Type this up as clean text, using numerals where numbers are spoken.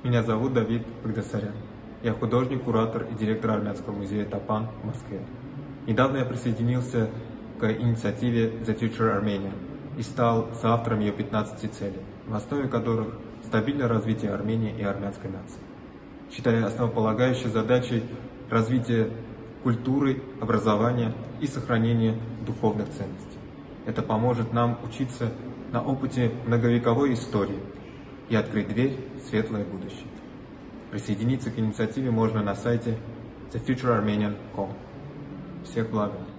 Меня зовут Давид Багдасарян. Я художник, куратор и директор армянского музея Тапан в Москве. Недавно я присоединился к инициативе The Future Armenian и стал соавтором ее 15 целей, в основе которых стабильное развитие Армении и армянской нации. Считаю основополагающей задачей развитие культуры, образования и сохранение духовных ценностей. Это поможет нам учиться на опыте многовековой истории и открыть дверь в светлое будущее. Присоединиться к инициативе можно на сайте thefuturearmenian.com. Всех благ!